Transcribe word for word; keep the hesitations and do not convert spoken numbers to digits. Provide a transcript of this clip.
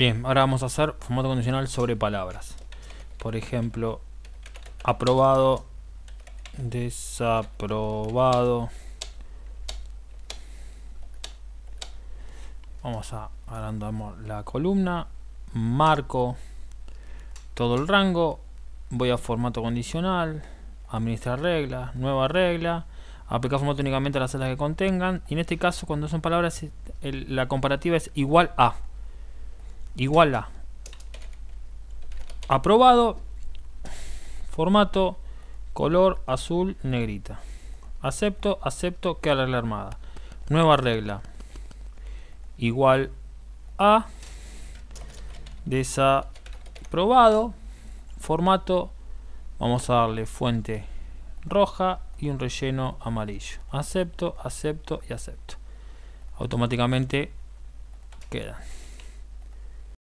Bien, ahora vamos a hacer formato condicional sobre palabras. Por ejemplo, aprobado, desaprobado. Vamos a agrandar la columna, marco todo el rango, voy a formato condicional, administrar reglas, nueva regla, aplicar formato únicamente a las celdas que contengan, y en este caso cuando son palabras el, la comparativa es igual a, igual a, aprobado, formato, color azul, negrita, acepto, acepto, queda la regla armada, nueva regla, igual a, desaprobado, formato, vamos a darle fuente roja y un relleno amarillo, acepto, acepto y acepto, automáticamente quedan.